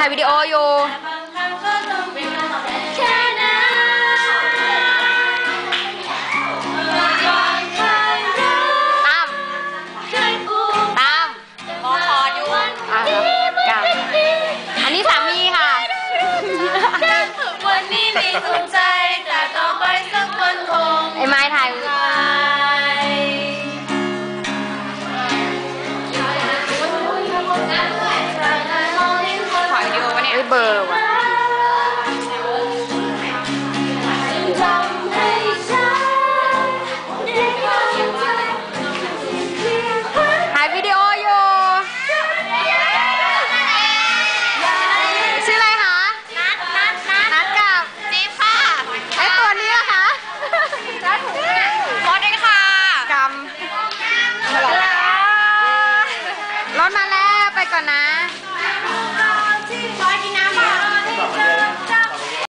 วิดีโออยู่ตามมอคออยู่กันอันนี้สามีค่ะวันนี้มีสุขใจแต่ต่อไปสักวันคงไอ้ไม้ถ่ายเบอร์ว่ะถ่ายวิดีโออยู่ชื่ออะไรคะนัดกับจิ๊บค่ะไอตัวนี้ล่ะคะมอสเองค่ะกำรถมาแล้วไปก่อนนะ